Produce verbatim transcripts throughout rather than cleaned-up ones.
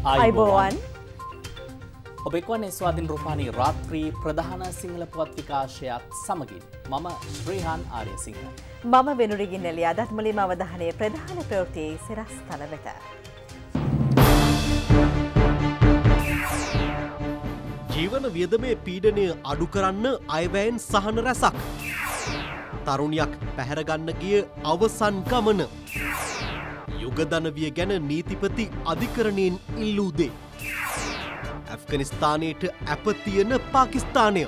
අයිබෝවන් ඔබ එක්වන්නේ ස්වාධීන රූපවාහිනී රාත්‍රී ප්‍රධාන සිංහල පුවත් විකාශයත් සමගින් මම ශ්‍රීහාන් ආර්යසිංහ මම වෙනුරිගින් එළිය අදත් මුලින්ම අවධානය ප්‍රධාන ප්‍රවෘත්ති සිරස්තල වෙත. ජීවන වියදමේ පීඩනය අඩු කරන්න අයවැයෙන් සහන රැසක්. තරුණියක් පැහැරගන්න ගිය අවසන් ගමන. යුගදනවිය ගැන නීතිපති අධිකරණයෙන් ඉල්ලූ දේ. ඇෆ්ගනිස්තානයට ඇප තියෙන පාකිස්තානය.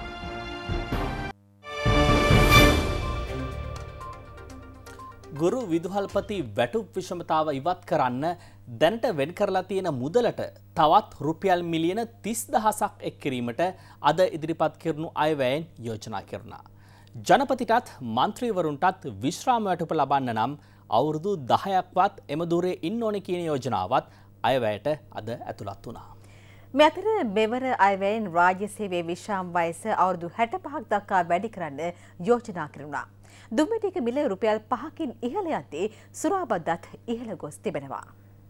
ගුරු විදුහල්පති වැටුප් විෂමතාව ඉවත් කරන්න දැනට වෙන් කරලා තියෙන මුදලට තවත් රුපියල් මිලියන තිස් දහසක් එක් කිරීමට අද ඉදිරිපත් කරනු අයවැයෙන් යෝජනා කරනවා. ජනපතිටත් මන්ත්‍රීවරුන්ටත් විශ්‍රාම වැටුප ලබන්න නම් අවුරුදු දහයක්වත් එම දුරේ ඉන්න ඕනේ කියන යෝජනාවත් අයවැයට අද ඇතුළත් වුණා. මේ අතර මෙවර අයවැයෙන් රාජ්‍ය සේවයේ විශ්‍රාම වයස අවුරුදු හැට පහක් දක්වා වැඩි කරන්න යෝජනා කරනවා. දුම්වැටියක මිල රුපියල් පහකින් ඉහළ යද්දී සුරාබද්දත් ඉහළ ගොස් තිබෙනවා.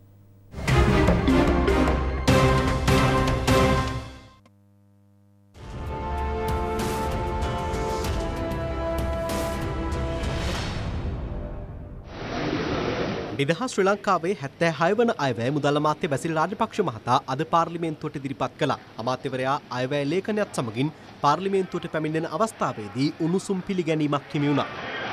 නිදහස් ශ්‍රී ලංකාවේ හැත්තෑ හය වන අයවැය මුදල් අමාත්‍ය බැසිල් රාජපක්ෂ මහතා අද පාර්ලිමේන්තුවට ඉදිරිපත් කළා. අමාත්‍යවරයා අයවැය ලේඛනයත් සමගින් පාර්ලිමේන්තුවට පැමිණෙන අවස්ථාවේදී උණුසුම් පිළිගැනීමක් හිමි වුණා.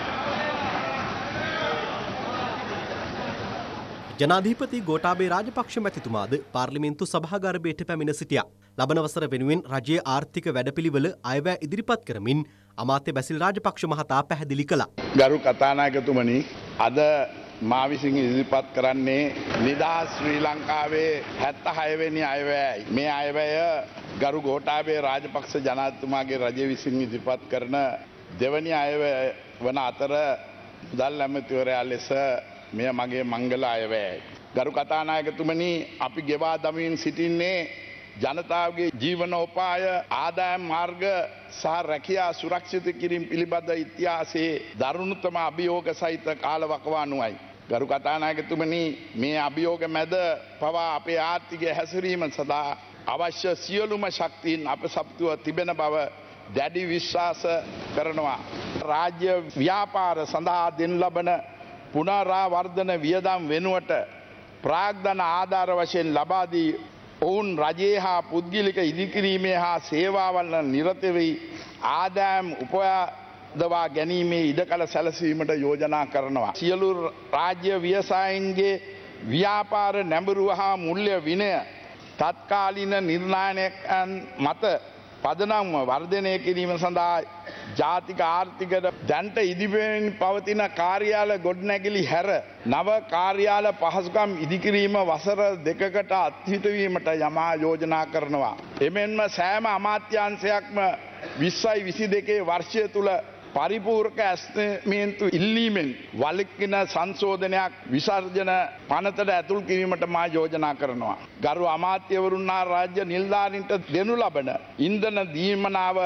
ජනාධිපති ගෝඨාභය රාජපක්ෂ මැතිතුමාද පාර්ලිමේන්තු සභාගර්භයට පැමිණ සිටියා. ලබන වසර වෙනුවෙන් රජයේ ආර්ථික වැඩපිළිවෙල අයවැය ඉදිරිපත් කරමින් අමාත්‍ය බැසිල් රාජපක්ෂ මහතා පැහැදිලි කළා. ගරු කතානායකතුමනි, අද මා විසින් ඉදිරිපත් කරන්නේ නිදහස් ශ්‍රී ලංකාවේ හැත්තෑ හය වෙනි අයවැයයි. මේ අයවැය ගරු ගෝඨාභය රාජපක්ෂ ජනාධිපතිතුමාගේ රජය විසින් ඉදිරිපත් කරන දෙවැනි අයවැය වන අතර මුදල් ඇමතිවරයා ලෙස මෙය මගේ මංගල අයවැයයි. ගරු කතානායකතුමනි, අපි ගෙවා දමමින් සිටින්නේ ජනතාවගේ ජීවනෝපාය ආදායම් මාර්ග සහ රැකියා සුරක්ෂිත කිරීම පිළිබඳ ඉතිහාසයේ දරුණුතම අභියෝග සහිත කාලවකවානුවයි. ගරු කතානායකතුමනි, මේ අභියෝග මැද පවා අපේ ආර්ථිකය හැසිරීම සඳහා අවශ්‍ය සියලුම ශක්තියින් අප සපුතුව තිබෙන බව දැඩි විශ්වාස කරනවා. රාජ්‍ය ව්‍යාපාර සඳහා දෙනු ලබන පුනරාවර්ධන වියදම් වෙනුවට ප්‍රාග්ධන ආධාර වශයෙන් ලබා දී ඔවුන් රජයේ හා පුද්ගලික ඉදිකිරීමේ හා සේවාවල නිරත වී ආදායම් උපදවා ගැනීමේ ඉඩකඩ සැලසීමට යෝජනා කරනවා. සියලු රාජ්‍ය ව්‍යවසායීන්ගේ ව්‍යාපාර නැඹුරුව හා මූල්‍ය විනය තත්කාලීන නිර්ණායකයන් මත පදනම්ව වර්ධනය කිරීම සඳහා ජාතික ආර්ථිකයට දැන්ට ඉදිරියෙන් පවතින කාර්යාල ගොඩනැගිලි හැර නව කාර්යාල පහසුකම් ඉදිකිරීම වසර දෙකකට අත්හිටුවීමට යමා යෝජනා කරනවා. එමෙන්ම සෑම අමාත්‍යාංශයක්ම විස්සයි විසි දෙකේ වර්ෂය තුළ පරිපූර්ණක ඇස්තමේන්තු ඉල්ලීමෙන් වළකින සංශෝධනයක් විසර්ජන පනතට ඇතුල් කිරීමට මා යෝජනා කරනවා. ගරු අමාත්‍යවරුන් හා රාජ්‍ය නිලධාරීන්ට දෙනු ලබන ඉන්ධන දීමනාව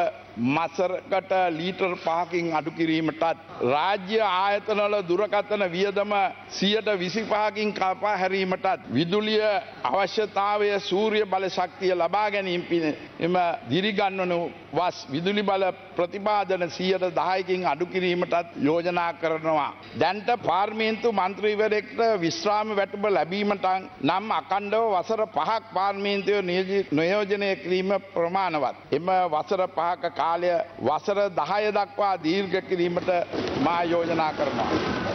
මසරකට ලීටර් පහකින් අඩු කිරීමටත් රාජ්‍ය ආයතනවල දුරකථන වියදම සියයට විසිපහකින් කපා හැරීමටත් විදුලිය අවශ්‍යතාවය සූර්ය බල ශක්තිය ලබා ගැනීම එම දිරිගන්වනු වස් විදුලි බල ප්‍රතිපාදන සියයට දහයකින් අඩු කිරීමටත් යෝජනා කරනවා. දැන්ට පාර්ලිමේන්තු මන්ත්‍රීවරයෙක්ට විශ්‍රාම වැටුප ලැබීමට නම් අඛණ්ඩව වසර පහක් පාර්ලිමේන්තුව නියෝජනය කිරීම ප්‍රමාණවත්. එම වසර පහක කාලය වසර දහය දක්වා දීර්ඝ කිරීමට මා යෝජනා කරනවා.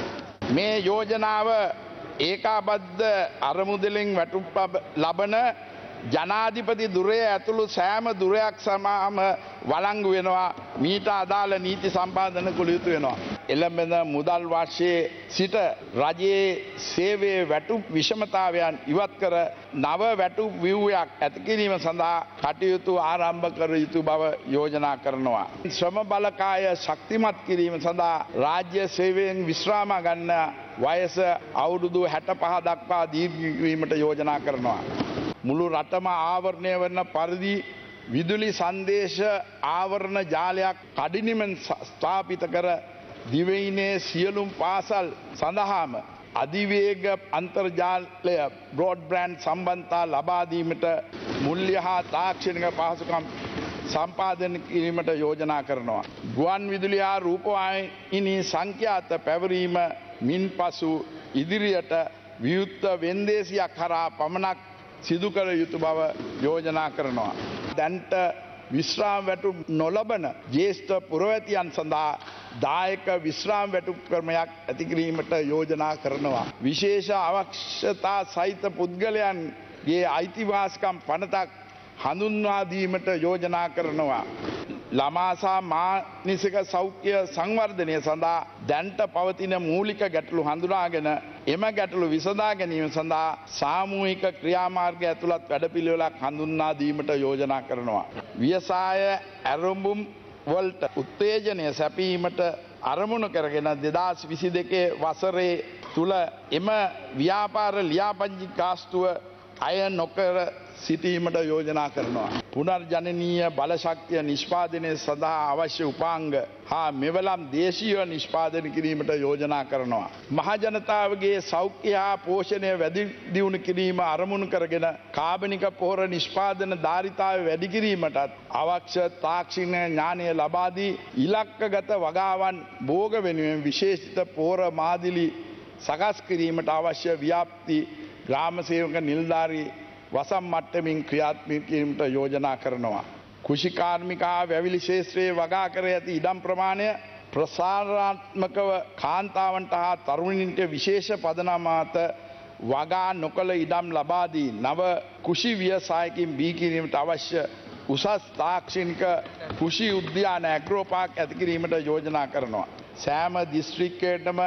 මේ යෝජනාව ඒකාබද්ධ අරමුදලින් වැටුප් ලබන ජනාධිපති දුරය ඇතුළු සෑම දුරයක් සමාම වළංගු වෙනවා. මීට අදාළ නීති සම්පාදන කළ යුතු වෙනවා. එළඹෙන මුදල් වර්ෂයේ සිට රජයේ සේවයේ වැටුප් විෂමතාවයන් ඉවත් කර නව වැටුප් ව්‍යුහයක් ඇති කිරීම සඳහා කටයුතු ආරම්භ කර යුතු බව යෝජනා කරනවා. ශ්‍රම බලකාය ශක්තිමත් කිරීම සඳහා රාජ්‍ය සේවයෙන් විශ්‍රාම ගන්න වයස අවුරුදු හැට පහ දක්වා දීර්ඝ කිරීමට යෝජනා කරනවා. මුළු රටම ආවරණය වන පරිදි විදුලි සංදේශ ආවරණ ජාලයක් කඩිනමින් ස්ථාපිත කර දිවයිනේ සියලුම් පාසල් සඳහාම අධිවේග අන්තර්ජාලය බ්‍රෝඩ්බෑන්ඩ් සම්බන්ධතා ලබා දීමට මුල්‍ය හා තාක්ෂණික පහසුකම් සම්පාදනය කිරීමට යෝජනා කරනවා. ගුවන් විදුලි හා රූපවාහිනී සංඛ්‍යාත පැවරීම මින් පසු ඉදිරියට විවෘත වෙන්දේසියක් හරහා පමණක් සිදු කළ යුතු බව යෝජනා කරනවා. දැන්ට විශ්‍රාම වැටුප් නොලබන ජ්‍යෙෂ්ඨ පුරවැතියන් සඳහා දායක විශ්‍රාම වැටුප් ක්‍රමයක් ඇති කිරීමට යෝජනා කරනවා. විශේෂ අවශ්‍යතා සහිත පුද්ගලයන්ගේ අයිතිවාසිකම් පනතක් හඳුන්වා දීමට යෝජනා කරනවා. ළමා සහ මානසික සෞඛ්‍ය සංවර්ධනය සඳහා දැන්ට පවතින මූලික ගැටලු හඳුනාගෙන එම ගැටලු විසඳා ගැනීම සඳහා සාමූහික ක්‍රියාමාර්ග ඇතුළත් වැඩපිළිවෙලක් හඳුන්වා දීමට යෝජනා කරනවා. ව්‍යවසාය ඇරඹුම් වලට උත්තේජනය සැපීමට අරමුණු කරගෙන දෙදහස් විසි දෙකේ වසරේ තුල එම ව්‍යාපාර ලියාපදිංචි ගාස්තුව අය නොකර සිටීමට යෝජනා කරනවා. පුනර්ජනනීය බලශක්තිය නිෂ්පාදනය සඳහා අවශ්‍ය උපාංග හා මෙවලම් දේශීය නිෂ්පාදනය කිරීමට යෝජනා කරනවා. මහජනතාවගේ සෞඛ්‍ය හා පෝෂණය වැඩි දියුණු කිරීම අරමුණු කරගෙන කාබනික පොහොර නිෂ්පාදන ධාරිතාව වැඩි කිරීමටත් අවශ්‍ය තාක්ෂණික ඥානය ලබා දී ඉලක්කගත වගාවන් භෝග වෙනුවෙන් විශේෂිත පොහොර මාදිලි සකස් කිරීමට අවශ්‍ය ව්‍යාප්ති ග්‍රාම සේවක නිලධාරී වසම් මට්ටමින් ක්‍රියාත්මක කිරීමට යෝජනා කරනවා. කුෂිකාර්මික හා වැවිලි ක්ෂේත්‍රයේ වගා කර ඇති ඉඩම් ප්‍රමාණය ප්‍රසාරාත්මකව කාන්තාවන්ට හා තරුණින්ට විශේෂ පදනම මත වගා නොකළ ඉඩම් ලබා දී නව කුෂි ව්‍යවසායකින් බිහි කිරීමට අවශ්‍ය උසස් තාක්ෂණික කුෂි උද්‍යාන ඇග්‍රෝ පාක් ඇති කිරීමට යෝජනා කරනවා. සෑම දිස්ත්‍රික්කයකටම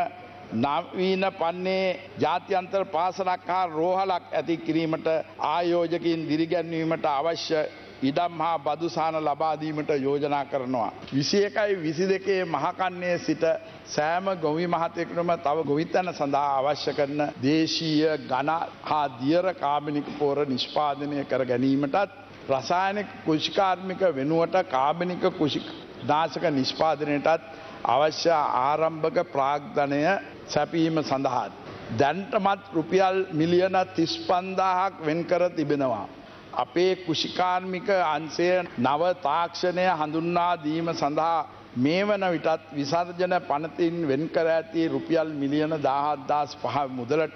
නවීන පන්නේ ජාත්‍යන්තර පාසලක් හා රෝහලක් ඇති කිරීමට ආයෝජකින් දිරිගැන්වීමට අවශ්‍ය ඉඩම් හා බදුසාන ලබා දීමට යෝජනා කරනවා. විසි එකයි විසි දෙකේ මහකන්නේ සිට සෑම ගොවි මහතෙකුටම තව ගොවිතැන සඳහා අවශ්‍ය කරන දේශීය ඝන හා දියර කාබනික පොහොර නිෂ්පාදනය කර ගැනීමටත් රසායනික කුෂිකාර්මික වෙනුවට කාබනික කුෂිනාශක නිෂ්පාදනයටත් අවශ්‍ය ආරම්භක ප්‍රාග්ධනය සැපීම සඳහා දැන්ටමත් රුපියල් මිලියන තිස් පන්දාහක් වෙන්කර තිබෙනවා. අපේ කුෂිකාර්මික අංශය නව තාක්ෂණය හඳුන්වා දීම සඳහා මේ වන විටත් විසර්ජන පනතින් වෙන්කර ඇති රුපියල් මිලියන දාහත් දහස් පහ මුදලට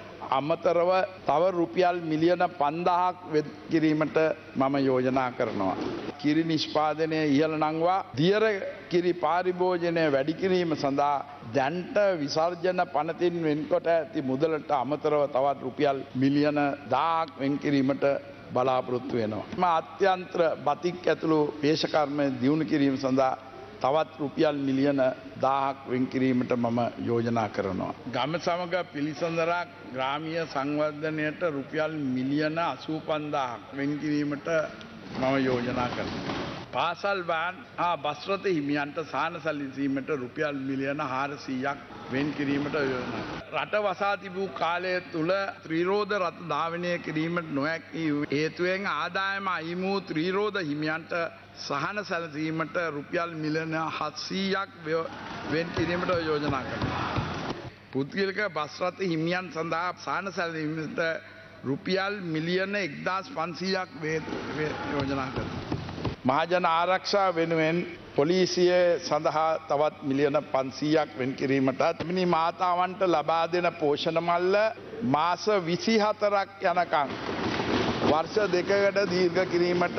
අමතරව තව රුපියල් මිලියන පන්දාහක් වෙන් කිරීමට මම යෝජනා කරනවා. කිරි නිෂ්පාදනය ඉහළ නංවා දියර කිරි පාරිභෝජනය වැඩි කිරීම සඳහා දැන්ට විසර්ජන පනතින් වෙන්කොට ඇති මුදලට අමතරව තවත් රුපියල් මිලියන දාහක් වෙන් කිරීමට බලාපොරොත්තු වෙනවා. ම අත්‍යන්ත්‍ර බතික් ඇතුළු පේෂකර්ම දියුණු කිරීම සඳහා තවත් රුපියල් මිලියන දාහක් වෙන් කිරීමට මම යෝජනා කරනවා. ගම සමග පිළිසඳරක් ග්‍රාමීය සංවර්ධනයට රුපියල් මිලියන අසූ පන්දාහක් වෙන් කිරීමට මම යෝජනා කරනවා. පාසල් වෑන් හා බස් රථ හිමියන්ට සාන සැලසීමට රුපියල් මිලියන හාරසීයක් වෙන් කිරීමට යෝජනා කරනවා. රට වසා තිබූ කාලය තුල ත්‍රිරෝද රථ ධාවනය කිරීමට නොහැකි හේතුවෙන් ආදායම අහිමි වූ ත්‍රිරෝද හිමියන්ට සහන සැලසීමට රුපියල් මිලියන හත්සීයක් වෙන් කිරීමට යෝජනා කරනවා. පුද්ගලික බස් රථ හිමියන් සඳහා සහන සැලසීමට රුපියල් මිලියන එක්දාස් පන්සීයක් යෝජනා කරනවා. මහජන ආරක්ෂා වෙනුවෙන් පොලිසිය සඳහා තවත් මිලියන පන්සීයක් වෙන් කිරීමටත් මිනි මාතාවන්ට ලබා දෙන පෝෂණ මල්ල මාස විසිහතරක් යනකම් වර්ෂ දෙකකට දීර්ඝ කිරීමට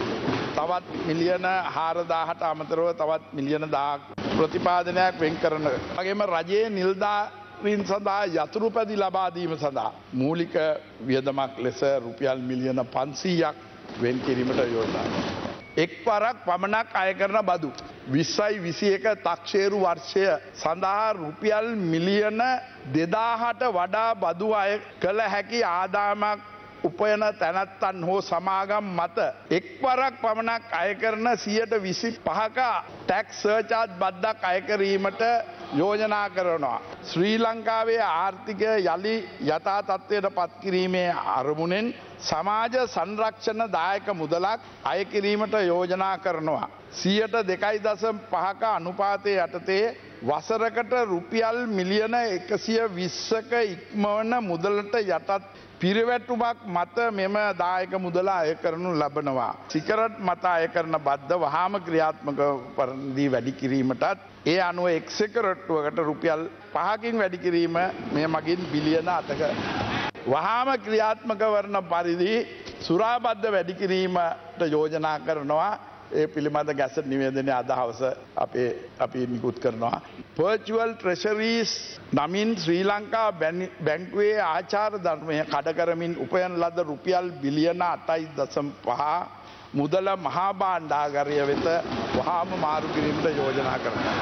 තවත් මිලියන හාරදාහට අමතරව තවත් මිලියන දාහක් ප්‍රතිපාදනයක් වෙන් කරන. වගේම රජයේ නිලධාරීන් සඳහා යතුරුපැදි ලබා දීම සඳහා මූලික වියදමක් ලෙස රුපියල් මිලියන පන්සීයක් වෙන් කිරීමට යෝජනා කරනවා. එක් පරක් පමණක් අය කරන බදු විස්සයි විසි එක තක්ෂේරු වර්ෂය සඳහා රුපියල් මිලියන දෙදාහට වඩා බදු අය කළ හැකි ආදායමක් උපයන තැනැත්තන් හෝ සමාගම් මත එක්වරක් පමණක් අය කරන සියයට විසි පහක ටැක්ස් සර්චාර්ජ් බද්දක් අය කිරීමට යෝජනා කරනවා. ශ්‍රී ලංකාවේ ආර්ථිකය යළි යථා තත්ත්වයට පත් කිරීමේ අරමුණෙන් සමාජ සංරක්ෂණ දායක මුදලක් අය කිරීමට යෝජනා කරනවා. සියයට දෙකයි දශම පහක අනුපාතය යටතේ වසරකට රුපියල් මිලියන එකසිය විස්සක ඉක්මවන මුදලට යටත් පිරිවැටුමක් මත මෙම දායක මුදල අය කරනු ලබනවා. සිකරට් මත අය කරන බද්ධ වහාම ක්‍රියාත්මක පරිදි වැඩි කිරීමටත් ඒ අනුව එක්සෙකරට්ටුවකට රුපියල් පහකින් වැඩි කිරීම මේ මගින් බිලියන අතක වහාම ක්‍රියාත්මක වරණ පරිදි සුරාබද්ධ වැඩි කිරීමට යෝජනා කරනවා. ඒ පිළිබඳ ගැසට් නිවේදනය අද හවස අපේ අපි නිකුත් කරනවා. Virtual Treasuries නමින් ශ්‍රී ලංකා බැංකුවේ ආචාර ධර්මය කඩ කරමින් උපයන ලද රුපියල් බිලියන අටයි දශම පහ මුදල මහා භාණ්ඩාගාරය වෙත වහාම මාරු කිරීමට යෝජනා කරනවා.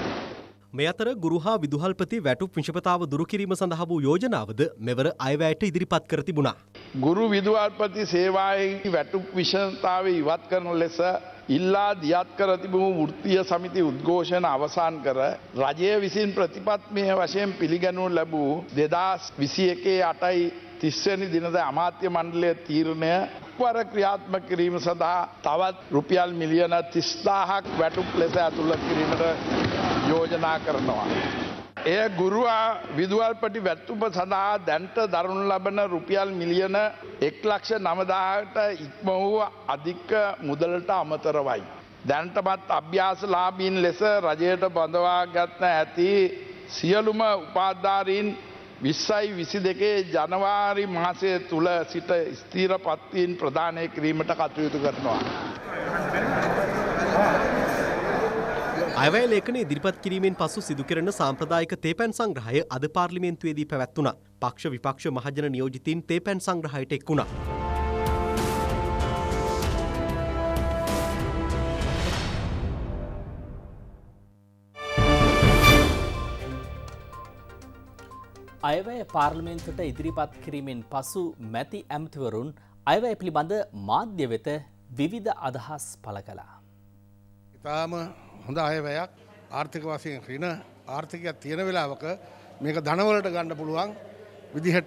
මේ අතර ගුරු හා විදුහල්පති වැටුප් විෂමතාව දුරු කිරීම සඳහා වූ යෝජනාවද මෙවර අයවැයට ඉදිරිපත් කර තිබුණා. ගුරු විදුහල්පති සේවාවේ වැටුප් විෂමතාව ඉවත් කරන ලෙස ඉල්ලා දියත් කර තිබූ වෘත්තීය සමිති උද්ඝෝෂණ අවසන් කර රජය විසින් ප්‍රතිපත්තිමය වශයෙන් පිළිගනු ලැබූ දෙදහස් විසි එකේ අටයි තිස් වෙනි දිනද අමාත්‍ය මණ්ඩලයේ තීරණය වර ක්‍රියාත්මක කිරීම සඳහා තවත් රුපියල් මිලියන තිස් දාහක් වැටුප් ලෙස ඇතුළත් කිරීමට යෝජනා කරනවා. එය ගුරුවා විදුහල්පති වැටුප සඳහා දැන්ට දරනු ලබන රුපියල් මිලියන එක් ලක්ෂ නවදාහට ඉක්ම වූ අධික මුදලට අමතරවයි. දැන්ටමත් අභ්‍යාසලාභීන් ලෙස රජයට බඳවා ගත්න ඇති සියලුම උපාධාරීන් විස්සයි විසි දෙකේ ජනවාරි මාසය තුළ සිට ස්ථීර පත්වීන් ප්‍රදානය කිරීමට කටයුතු කරනවා. අයවැය ලේඛන ඉදිරිපත් කිරීමෙන් පසු සිදු කෙරෙන සාම්ප්‍රදායික තේපැන් සංග්‍රහය අද පාර්ලිමේන්තුවේදී පැවැත්වුණා. පක්ෂ විපක්ෂ මහජන නියෝජිතීන් තේපැන් සංග්‍රහයට එක් වුණා. අයවැය පාර්ලිමේන්තුවට ඉදිරිපත් කිරීමෙන් පසු මැති ඇමතිවරුන් අයවැය පිළිබඳ මාධ්‍ය වෙත විවිධ අදහස් පළ කළා. ඉතාම හොඳ අයවැයක් ආර්ථික වශයෙන් ඍණ ආර්ථිකයක් තියෙන වෙලාවක මේක ධනවලට ගන්න පුළුවන් විදිහට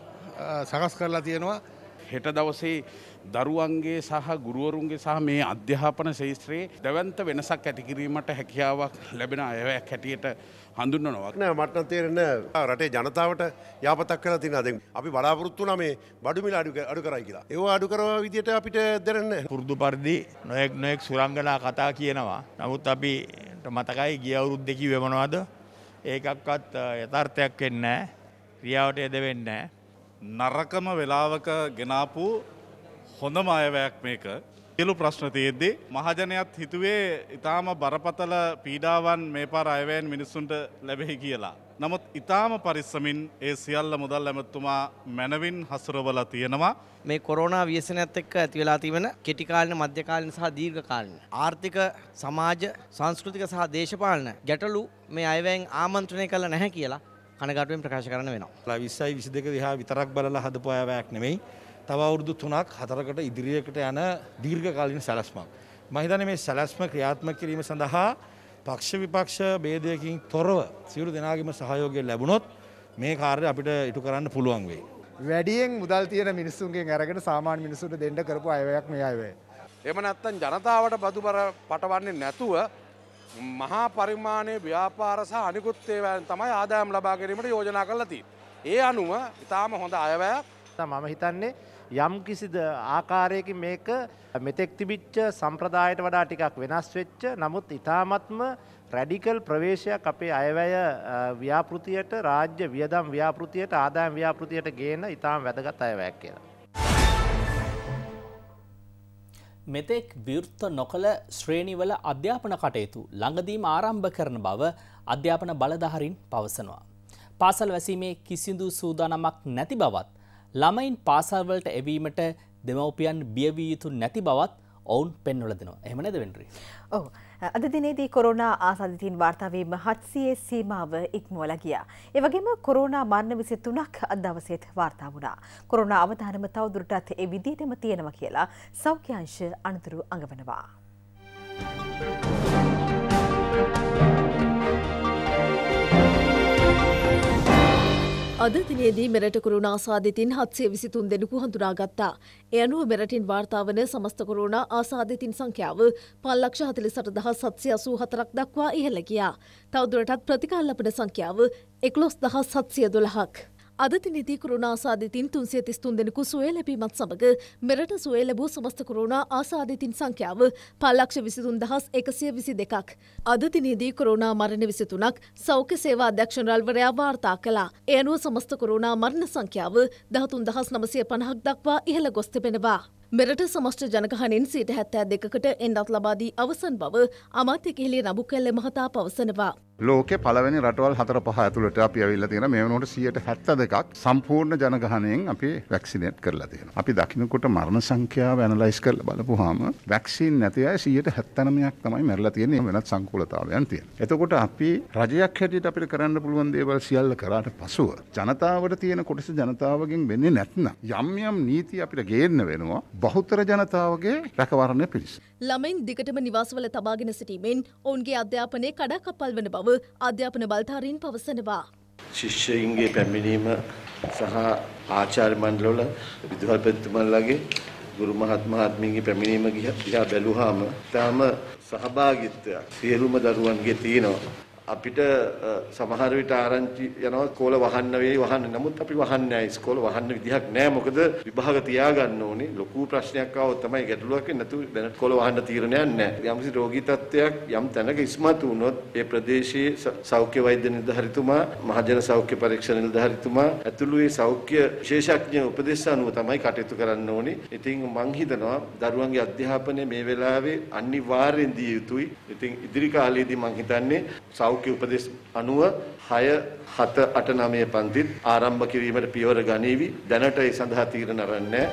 සකස් කරලා තියෙනවා. හෙට දවසේ දරුවන්ගේ සහ ගුරුවරුන්ගේ සහ මේ අධ්‍යාපන ශාස්ත්‍රයේ දැවැන්ත වෙනසක් ඇති කිරීමට හැකියාවක් ලැබෙන අයවැයක් හැටියට හඳුන්වනවා. නෑ මට නම් තේරෙන්නේ රටේ ජනතාවට යාපතක් කරලා තියෙනවා. දැන් අපි බලාපොරොත්තු වුණා මේ බඩු මිල අඩු අඩු කරයි කියලා. ඒව අඩු කරවා විදියට අපිට දැනෙන්නේ නැහැ. පුරුදු පරිදි නොයෙක් නොයෙක් සුරංගනා කතා කියනවා. නමුත් අපි මතකයි ගිය අවුරුද්දේ කිව්වේ මොනවද? ඒකක්වත් යථාර්ථයක් වෙන්නේ නැහැ. ක්‍රියාවට යෙද වෙන්නේ නැහැ. නරකම වෙලාවක ගෙනාපු හොඳම අයවැයක් මේක. සියලු ප්‍රශ්න තියෙද්දී මහජනයාත් හිතුවේ ඊටාම බරපතල පීඩාවන් මේ පාර අයවැයෙන් මිනිසුන්ට ලැබෙයි කියලා. නමුත් ඊටාම පරිස්සමින් ඒ සියල්ල මුදල් ඇමතුමා මනවින් හසුරවලා තියෙනවා. මේ කොරෝනා ව්‍යසනයත් එක්ක ඇති වෙලා තිබෙන කෙටි කාලින මධ්‍ය කාලින සහ දීර්ඝ කාලින ආර්ථික සමාජ සංස්කෘතික සහ දේශපාලන ගැටලු මේ අයවැයෙන් ආමන්ත්‍රණය කළ නැහැ කියලා කනගාටුවෙන් ප්‍රකාශ කරන්න වෙනවා. විස්සයි විසි දෙක දිහා විතරක් බලලා හදපු අයවැයක් නෙමෙයි. තව අවුරුදු තුනක් හතරකට ඉදිරියකට යන දීර්ඝකාලීන සැලැස්මක්. මම හිතන්නේ මේ සැලැස්ම ක්‍රියාත්මක කිරීම සඳහා පක්ෂ විපක්ෂ ભેදයකින් තොරව සියලු දෙනාගේම සහයෝගය ලැබුණොත් මේ කාර්යය අපිට ඉටු කරන්න පුළුවන් වෙයි. වැඩියෙන් මුදල් තියෙන මිනිස්සුන්ගෙන් අරගෙන සාමාන්‍ය මිනිස්සුන්ට දෙන්න කරපු අයවැයක් මේ අයවැය. එහෙම නැත්නම් ජනතාවට බදු බර පටවන්නේ නැතුව මහා පරිමාණයේ ව්‍යාපාර සහ අනිකුත් ඒවායින් තමයි ආදායම් ලබා ගැනීමට යෝජනා කරලා තියෙන්නේ. ඒ අනුව ඊටාම හොඳ අයවැයක්. මම හිතන්නේ යම් කිසිද ආකාරයකින් මේක මෙතෙක් තිබිච්ච සම්ප්‍රදායට වඩා ටිකක් වෙනස් වෙච්ච නමුත් ඊ타මත්ම රැඩිකල් ප්‍රවේශයක් අපේ අයවැය ව්‍යාපෘතියට රාජ්‍ය වියදම් ව්‍යාපෘතියට ආදායම් ව්‍යාපෘතියට ගේන ඊටාම වැදගත් අයවැයක් කියලා. මෙතෙක් විවෘත නොකළ ශ්‍රේණිවල අධ්‍යාපන කටයුතු ළඟදීම ආරම්භ කරන බව අධ්‍යාපන බලධාරීන් පවසනවා. පාසල් වැසීමේ කිසිදු සූදානමක් නැති බවත් ළමයින් පාසල්වලට එවීමට දෙමව්පියන් බිය වී යුතු නැති බවත් ඔවුන් පෙන්වලා දෙනවා. එහෙම නේද වෙන්රි? ඔව්. අද දිනේදී කොරෝනා ආසාදිතයින් වාර්තා වීම හත්සියයේ සීමාව ඉක්මවලා ගියා. ඒ වගේම කොරෝනා මරණ විසිතුනක් අද දවසේත් වාර්තා වුණා. කොරෝනා අවධානම තවදුරටත් ඒ විදිහටම තියෙනවා කියලා සෞඛ්‍ය අංශ අනතුරු අඟවනවා. අද දිනේදී මෙරට කොරෝනා ආසාදිතින් හත්සිය විසිතුන් දෙනෙකු හඳුනාගත්තා. ඒ අනුව මෙරටින් වාර්තා වන සමස්ත කොරෝනා ආසාදිතින් සංඛ්‍යාව පන්ලක්ෂ හතළිස් අට දහස් සත්සිය අසූ හතරක් දක්වා ඉහළ ගියා. තවදුරටත් ප්‍රතිකාර ලබන සංඛ්‍යාව එකොළොස් දහස් සත්සිය දොළහක්. අද දිනේදී කොරෝනා ආසාදිතින් තුන්සිය තිස් තුන් දෙනෙකු සුවය ලැබීමත් සමග මෙරට සුවය ලැබූ සමස්ත කොරෝනා ආසාදිතින් සංඛ්‍යාව පන්ලක්ෂ විසිතුන් දහස් එකසිය විසි දෙකක්. අද දිනේදී කොරෝනා මරණ විසිතුනක් සෞඛ්‍ය සේවා අධ්‍යක්ෂණවරයා වාර්තා කළා. ඒ අනුව සමස්ත කොරෝනා මරණ සංඛ්‍යාව දහතුන් දහස් නවසිය පනහක් දක්වා ඉහළ ගොස් තිබෙනවා. මෙරට සමස්ත ජනගහනෙන් සියයට හැත්තෑ දෙකකට එන්නත් ලබා දී අවසන් බව අමාත්‍ය කිහිලිය නබුකැල්ල මහතා පවසනවා. ලෝකේ පළවෙනි රටවල් හතර පහ ඇතුළට අපි ඇවිල්ලා තියෙනවා. මේ වෙනකොට සියයට හැත්තෑ දෙකක් සම්පූර්ණ ජනගහනයෙන් අපි වැක්සිනේට් කරලා තියෙනවා. අපි දකින්නකොට මරණ සංඛ්‍යාව ඇනලයිස් කරලා බලපුවාම වැක්සින් නැති අය සියයට හැත්තෑ නවයක් තමයි මැරලා තියෙන්නේ. වෙනත් සංකූලතාවයන් තියෙනවා. එතකොට අපි රජයක් හැටියට අපිට කරන්න පුළුවන් දේවල් සියල්ල කරාට පසුව ජනතාවට තියෙන කොටස ජනතාවගෙන් වෙන්නේ නැත්නම් යම් යම් නීති අපිට ගේන්න වෙනවා. බහුතර ජනතාවගේ රැකවරණය පිණිස. ළමයින් දිගටම නිවාසවල තබාගෙන සිටීමෙන් ඔවුන්ගේ අධ්‍යාපනය කඩාකප්පල් වන බව අධ්‍යාපන බලධාරීන් පවසනවා. ශිෂ්‍යයින්ගේ පැමිණීම සහ ආචාර්ය මණ්ඩලවල විදුහල්පතිතුමන්ලාගේ ගුරු මහත් මහත්මීන්ගේ පැමිණීම දිහා බැලුවාම තාම සහභාගීත්වයක් සියලුම දරුවන්ගේ තියෙනවා. අපිට සමහර විට ආරංචි යනවා ඉස්කෝල වහන්න වෙයි වහන්න. නමුත් අපි වහන්නේ නැහැ. ඉස්කෝල වහන්න විදිහක් නැහැ. මොකද විභාග තියාගන්න ඕනේ. ලොකු ප්‍රශ්නයක් ආවොත් තමයි ගැටලුවක් වෙන්නේ. නැතු දැන් ඉස්කෝල වහන්න තීරණයක් නැහැ. යම්කිසි රෝගී තත්ත්වයක් යම් තැනක ඉස්මතු වුණොත් ඒ ප්‍රදේශයේ සෞඛ්‍ය වෛද්‍ය නිලධාරිතුමා, මහජන සෞඛ්‍ය පරීක්ෂණ නිලධාරිතුමා ඇතුළු ඒ සෞඛ්‍ය විශේෂඥ උපදෙස් අනුව තමයි කටයුතු කරන්න ඕනේ. ඉතින් මං හිතනවා දරුවන්ගේ අධ්‍යාපනය මේ වෙලාවේ අනිවාර්යෙන් දිය යුතුයි. ඉතින් ඉදිරි කාලයේදී මං හිතන්නේ සෞඛ්‍ය උපදෙස් අනුව හය හත අට නවය පන්තිත් ආරම්භ කිරීමට පියවර ගනීවි. දැනට ඒ සඳහා තීරණ අරන් නැහැ.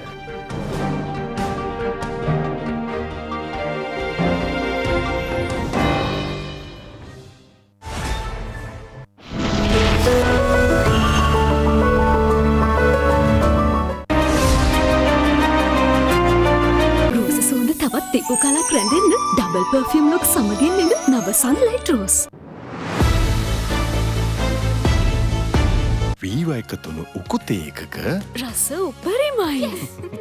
රෝස සුවඳ තවත් තිබු කලක් රැඳෙන්න ඩබල් පර්ෆියුම් ලුක් සමගින් එන නව සන්ලයිට් රෝස්. වීවා එකතුණු උකුතේ එකක රස උපරිමයි.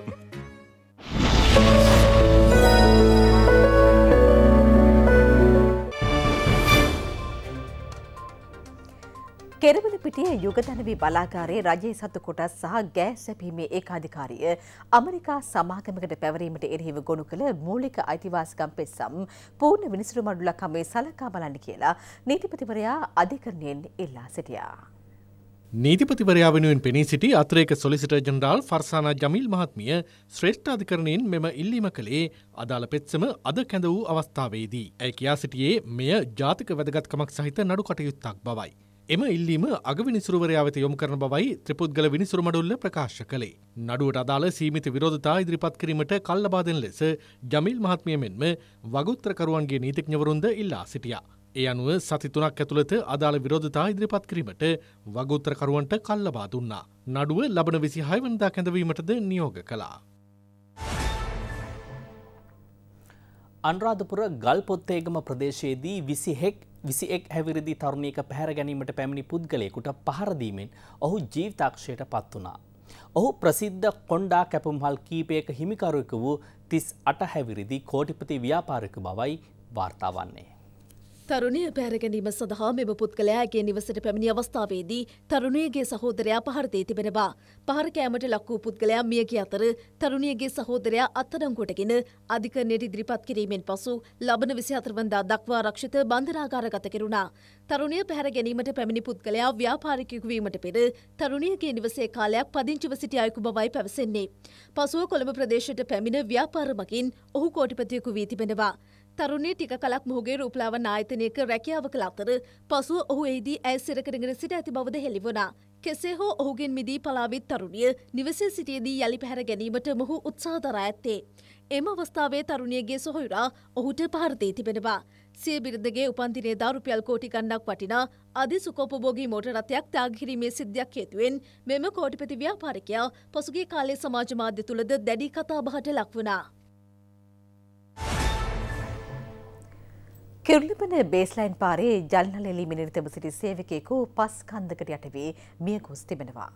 කෙරවලපිටිය යුගදනවී බලාගාරයේ රජයේ සතු කොටස් සහ ගෑස් සැපීමේ ඒකාධිකාරිය ඇමරිකා සමාගමකට පැවරීමට එරෙහිව ගොනු කළ මූලික අයිතිවාසිකම් පෙත්සම් පූර්ණ විනිසුරු මඩුලක් හමුවේ සලකා බලන්න කියලා නීතිපතිවරයා අධිකරණයෙන් ඉල්ලා සිටියා. නීතිපතිවරයා වෙනුවෙන් පෙනී සිටි අතිරේක සොලිසිටර් ජෙනරාල් ෆර්සානා ජමීල් මහත්මිය ශ්‍රේෂ්ඨ අධිකරණයෙන් මෙම ඉල්ලීම කළේ අදාළ පෙත්සම අද කැඳ වූ අවස්ථාවේදී. ඇය කියා සිටියේ මෙය ජාතික වැදගත්කමක් සහිත නඩු කටයුත්තක් බවයි. එම ඉල්ලීම අග විනිසුරුවරයා වෙත යොමු කරන බවයි ත්‍රිපුද්ගල විනිසුරු මඩුල්ල ප්‍රකාශ කළේ. නඩුවට අදාළ සීමිත විරෝධතා ඉදිරිපත් කිරීමට කල් ලබා දෙන ලෙස ජමීල් මහත්මිය මෙන්ම වගඋත්තරකරුවන්ගේ නීතිඥවරුන්ද ඉල්ලා සිටියා. ඒ අනුව සති තුනක් ඇතුළත අදාළ විරෝධතා ඉදිරිපත් කිරීමට වගඋත්තරකරුවන්ට කල් ලබා දුන්නා. නඩුව ලබන විසිහය වෙනිදා කැඳවීමටද නියෝග කළා. අනුරාධපුර ගල්පොත්තේගම ප්‍රදේශයේදී විසිඑක් හැවිරිදි තරුණියක පැහැර ගැනීමට පැමිණි පුද්ගලයෙකුට පහර දීමෙන් ඔහු ජීවිතාක්ෂයට පත් වුණා. ඔහු ප්‍රසිද්ධ කොණ්ඩා කැපුම්හල් කීපයක හිමිකරුවෙකු වූ තිස් අට හැවිරිදි කෝටිපති ව්‍යාපාරික බවයි වාර්තා වන්නේ. තරුණිය පැහැර ගැනීම සඳහා මෙම පුද්ගලයාගේ නිවසට පැමිණි අවස්ථාවේදී තරුණියගේ සහෝදරයා පහර දී තිබෙනවා. පහර කෑමට ලක් වූ පුද්ගලයා මිය ගිය අතර තරුණියගේ සහෝදරයා අත්අඩංගුවටගෙන අධිකරණයට ඉදිරිපත් කිරීමෙන් පසු ලබන විසිහතර වනදා දක්වා ආරක්ෂිත බන්ධනාගාරගත කෙරුණා. තරුණිය පැහැර ගැනීමට පැමිණි පුද්ගලයා ව්‍යාපාරිකයෙකු වීමට පෙර තරුණියගේ නිවසේ කාලයක් පදිංචිව සිටි අයෙකු බවයි පැවසෙන්නේ. පසුව කොළඹ ප්‍රදේශයට පැමිණ ව්‍යාපාර මගින් ඔහු කෝටිපතියෙකු වී තිබෙනවා. තරුණිය ටික කලක් මොහුගේ රූපලාවන්‍ය ආයතනයක රැකියාව කළ අතර පසුව ඔහු එහිදී ඇය සිර කරගෙන සිට ඇති බවද හෙළි වුණා. කෙසේ හෝ ඔහුගෙන් මිදී පලාවිත් තරුණිය නිවසේ සිටියේදී යලි පැහැර ගැනීමට මොහු උත්සාහ දරා ඇත්තේ. එම අවස්ථාවේ තරුණියගේ සොහොයුරා ඔහුට පහර දී තිබෙනවා. සිය බිරිඳගේ උපන්දිනේදා රුපියල් කෝටි ගණනක් වටිනා අධිසුඛෝපභෝගී මෝටර් රථයක් ත්‍යාග කිරීමේ සිද්ධියක් හේතුවෙන් මෙම කෝටිපති ව්‍යාපාරිකයා පසුගිය කාලයේ සමාජ මාධ්‍ය තුලද දැඩි කතාබහට ලක් වුණා. කිරුළිපන බේස්ලයින් පාරේ ජල්නල එළීමේ නිරතව සිටි සේවකයෙකු පස් කන්දකට යට වී මිය ගොස් තිබෙනවා.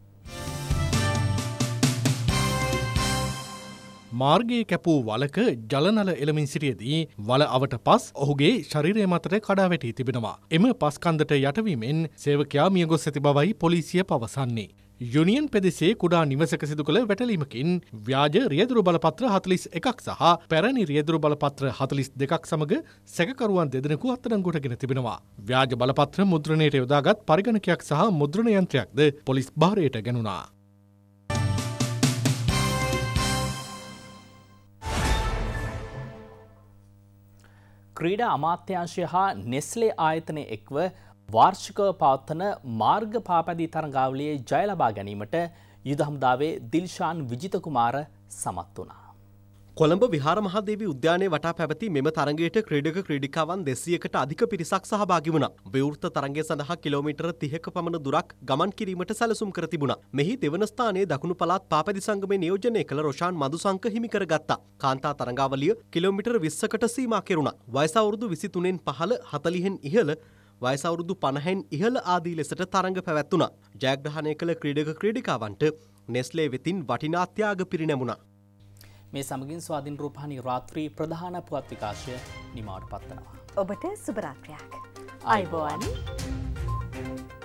මාර්ගයේ කැපූ වලක ජලනල එළමින් සිටියදී වල අවට පස් ඔහුගේ ශරීරය මතට කඩා වැටී තිබෙනවා. එම පස්කන්දට යටවීමෙන් සේවකයා මිය ගොස් ඇති බවයි පොලිසිය පවසන්නේ. යුනියන් පෙදෙසේ කුඩා නිවසක සිදු කළ වැටලීමකින් ව්‍යාජ රියදුරු බලපත්‍ර හතලිස් එකක් සහ පැරණි රියදුරු බලපත්‍ර හතලිස් දෙකක් සමග සැකකරුවන් දෙදෙනෙකු අත්අඩංගුවටගෙන තිබෙනවා. ව්‍යාජ බලපත්‍ර මුද්‍රණයට යොදාගත් පරිගණකයක් සහ මුද්‍රණ යන්ත්‍රයක්ද පොලිස් භාරයට ගැනුණා. ක්‍රීඩා අමාත්‍යාංශය හා නෙස්ලේ ආයතනය එක්ව වාර්ෂිකව පවත්වන මාර්ග පාපැදී තරඟාවලියේ ජය ලබා ගැනීමට යුද හමුදාවේ දිල්ෂාන් විජිත කුමාර සමත් වුණා. කොළඹ විහාර මහදේවී උද්‍යානයේ වටා පැවති මෙම තරගයට ක්‍රීඩක ක්‍රීඩිකාවන් දෙසීයකට අධික පිරිසක් සහභාගී වුණා. විවෘත තරගය සඳහා කිලෝමීටර තිහක පමණ දුරක් ගමන් කිරීමට සැලසුම් කර තිබුණා. මෙහි දෙවන ස්ථානයේ දකුණු පළාත් පාපැදි සංගමේ නියෝජනය කළ රොෂාන් මදුසංක හිමි කරගත්තා. කාන්තා තරඟාවලිය කිලෝමීටර විස්සකට සීමා කෙරුණා. වයස අවුරුදු විසිතුනෙන් පහළ හතළිහෙන් ඉහළ වයස අවුරුදු පනහෙන් ඉහළ ආදී ලෙසට තරඟ පැවැත්වුණා. ජයග්‍රහණය කළ ක්‍රීඩක ක්‍රීඩිකාවන්ට නෙස්ලේ වෙතින් වටිනා ත්‍යාග පිරිනැමුණා. මේ සමගින් ස්වාධීන රූපවාහිනී රාත්‍රී ප්‍රධාන පුවත් විකාශය නිමවට පත්වනවා. ඔබට සුබ රාත්‍රියක්. අයිබෝවන්.